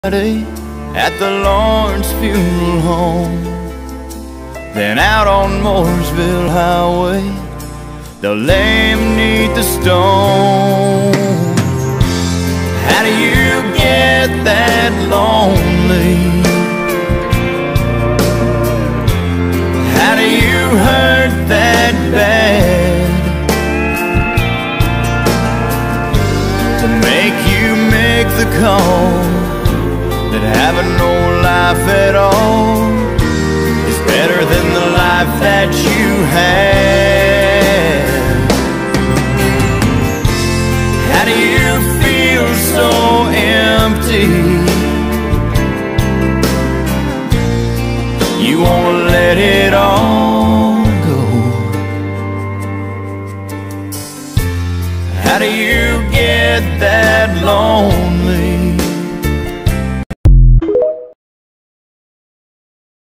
At the Lawrence Funeral Home, then out on Mooresville Highway, they'll lay him 'neath the stone. How do you get that lonely? How do you hurt that bad to make you make the call that having no life at all is better than the life that you had? How do you feel so empty? You won't let it all go. How do you get that lonely?